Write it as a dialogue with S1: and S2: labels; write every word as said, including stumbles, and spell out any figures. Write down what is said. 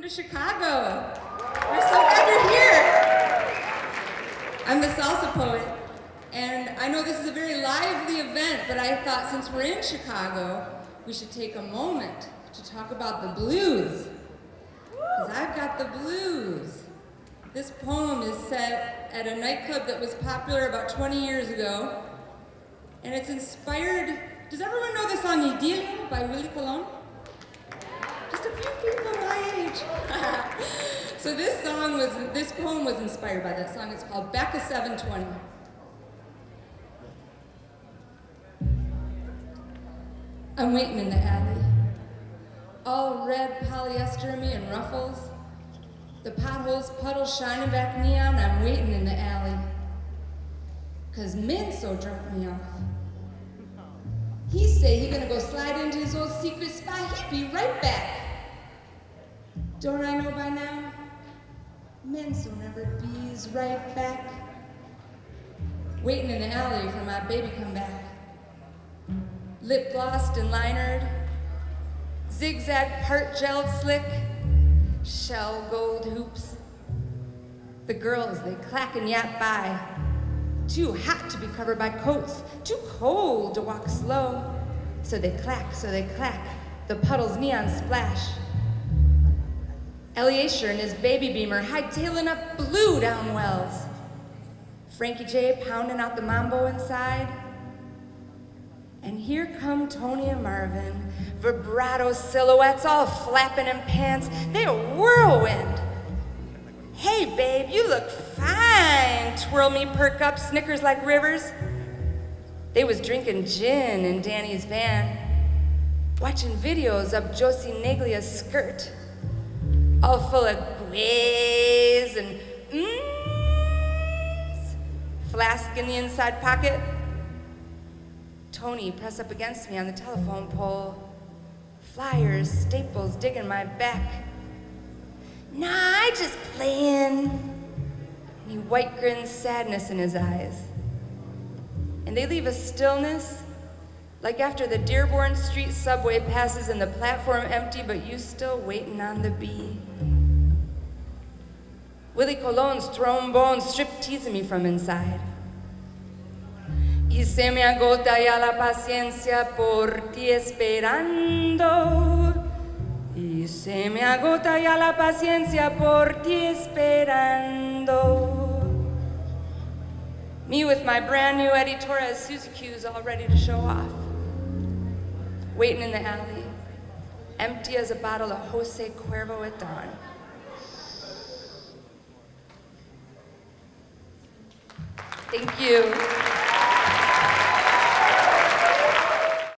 S1: to Chicago. We're so glad you're here. I'm the salsa poet, and I know this is a very lively event, but I thought since we're in Chicago, we should take a moment to talk about the blues. Because I've got the blues. This poem is set at a nightclub that was popular about twenty years ago, and it's inspired. Does everyone know the song Idilio by Willie Colon? Just a few people my age. So this song was, this poem was inspired by that song. It's called Becca seven twenty. I'm waiting in the alley. All red polyester me and ruffles. The potholes puddle shining back neon. I'm waiting in the alley. Cause Minso dropped me off. He say he gonna go slide into his old secret spot. He'd be right back. Don't I know by now? Minso never bees right back. Waiting in the alley for my baby come back. Lip glossed and linered. Zigzag part gelled slick. Shell gold hoops. The girls, they clack and yap by. Too hot to be covered by coats, too cold to walk slow. So they clack, so they clack, the puddles neon splash. Eliezer and his baby beamer hightailing up blue down wells. Frankie J pounding out the mambo inside. And here come Tony and Marvin, vibrato silhouettes all flapping in pants. They a whirlwind. Hey babe, you look fine. Twirl me, perk up, Snickers like rivers. They was drinking gin in Danny's van, watching videos of Josie Neglia's skirt, all full of grays and mms. Flask in the inside pocket. Tony press up against me on the telephone pole. Flyers, staples digging my back. Nah, I just playin'. And he white grins sadness in his eyes. And they leave a stillness, like after the Dearborn Street subway passes and the platform empty, but you still waiting on the B. Willie Colon's trombone strip teasing me from inside. Y se me agota ya la paciencia por ti esperando. Y se me agota ya la paciencia por ti esperando. Me with my brand new Eddie Torres Suzy Q's all ready to show off. Waiting in the alley, empty as a bottle of Jose Cuervo at dawn. Thank you.